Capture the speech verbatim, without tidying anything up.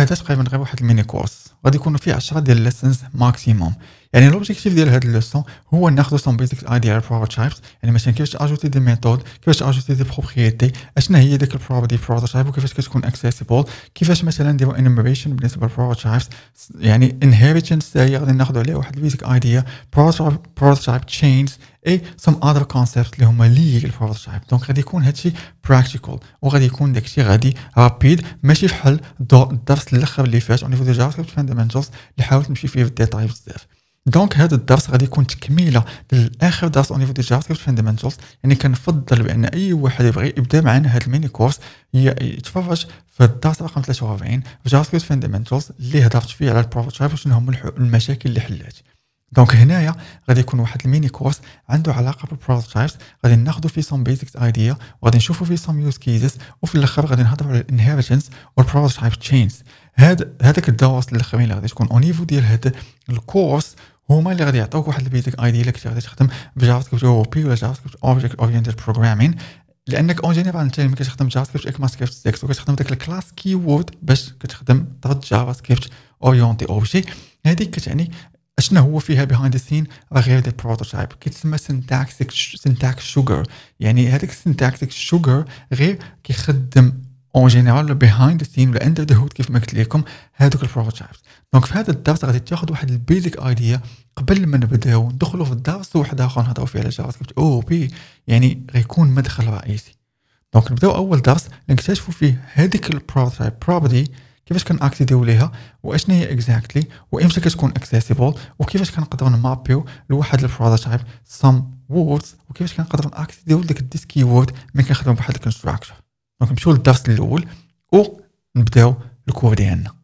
هذا تقريبا غير واحد الميني كورس غادي يكونوا فيه عشرة ديال الليسنز ماكسيموم. يعني لوبجيكتيف ديال هاد الليسون هو ناخذ سون بيزيك ايديا على البروتوتايبس، يعني مثلا كيفاش اجوتي دي ميثود، كيفاش اجوتي دي بروبريتي، اشنا هي ديك البروبرتي بروتوتايب وكيفاش كتكون اكسيسيبل، كيفاش مثلا نديرو انيميشن بالنسبه للبروتوتايبس، يعني انهيريتنس هي غادي ناخذوا عليها واحد البيزيك ايديا، بروتوتايب تشينز اي سم اذر كونسيبت اللي هما لي البروتوتايب. دونك غادي يكون هادشي براكتيكال وغادي يكون داكشي غادي رابيد، ماشي بحال الدرس الاخر اللي فات اونيفو دو جافا سكريبت فاندامنتالز اللي حاولت نمشي فيه بالديتاي بزاف. دونك هذا الدرس غادي يكون تكميله للاخر درس اونيفو دو جافا سكريبت فاندامنتالز. يعني كنفضل بان اي واحد يبغي يبدا معنا هذا الميني كورس يتفرج في الدرس رقم ثلاثة وأربعين في جافا سكريبت فاندامنتالز اللي هضرت فيه على البروتوتايب وشنو هما المشاكل اللي حلات. دونك هنايا غادي يكون واحد الميني كورس عنده علاقه بالبروتوتايبس، غادي ناخذوا فيه سون بيزكس ايديا وغادي نشوفوا فيه سون يوز كيسز، وفي الاخر غادي نهضروا على الانهيرتنس والبروتوتايب تشينز. هاد هذاك الدروس الاخرين اللي غادي تكون او نيفو ديال هذا الكورس هما اللي غادي يعطوك واحد البيزك ايديا اللي كنتي غادي تخدم بجافا سكريبت او بي ولا جافا سكريبت اوبجيكت اورينتد بروغرامين، لانك اون جينيرال انت ملي كتخدم جافا سكريبت اكما سكريبت ستة وكتخدم داك الكلاس كي وورد باش كتخدم ضد جافا سكريبت اورينتي اوبجي، هذيك كتعني اشنا هو فيها بيهايند سين راه غير دي بروتوتايب كيتسمى سينتاكسيك سينتاكس شوغر. يعني هذاك السينتاكسيك شوغر غير كيخدم اون جينيرال بيهايند سين ولا اندر ذا هود كيف ما قلت لكم هذوك البروتوتايبس. دونك في هذا الدرس غادي تاخذ واحد البيزك ايديا قبل ما نبداو ندخلوا في الدرس واحد اخر نهضروا فيه على جافا سكريبت او بي، يعني غيكون مدخل رئيسي. دونك نبداو اول درس نكتشفوا فيه هذيك البروتوتايب بروبرتي، كيفاش كنأكسيديو ليها واشنا هي اكزاكتلي وامتى كتكون اكسيسيبل، وكيفاش كنقدروا نمابيو لواحد البروتوتايب سام ووردز، وكيفاش كنقدروا نأكسيديو لديك الديس كي وورد ملي كنخدموا بواحد الكونستراكتور. دونك نمشيو للدرس الاول ونبداو الكور ديالنا.